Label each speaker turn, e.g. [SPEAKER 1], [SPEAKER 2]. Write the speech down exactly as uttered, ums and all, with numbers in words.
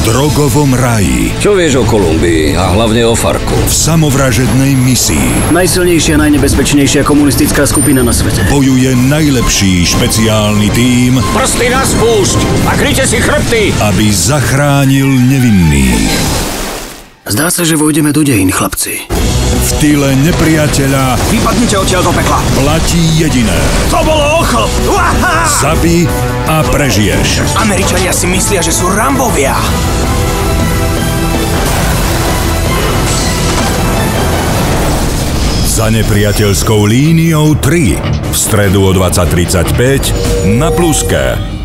[SPEAKER 1] drogovom raji.
[SPEAKER 2] Čo vieš o Kolumbii a hlavne o Farku?
[SPEAKER 1] V samovražednej misii.
[SPEAKER 3] Najsilnejšia a najnebezpečnejšia komunistická skupina na svete.
[SPEAKER 1] Bojuje najlepší špeciálny tím.
[SPEAKER 2] Prsty na spúšť a kryte si chrbty!
[SPEAKER 1] Aby zachránil nevinných.
[SPEAKER 3] Zdá sa, že vojdeme do dejín, chlapci.
[SPEAKER 1] V tyle nepriateľa
[SPEAKER 3] Vypadnite odtiaľ do pekla.
[SPEAKER 1] platí jediné.
[SPEAKER 3] To bolo ochlp!
[SPEAKER 1] Zabi a prežiješ.
[SPEAKER 3] Američania si myslia, že sú Rambovia.
[SPEAKER 1] Za nepriateľskou líniou tri. V stredu o dvadsať tridsaťpäť na Pluske.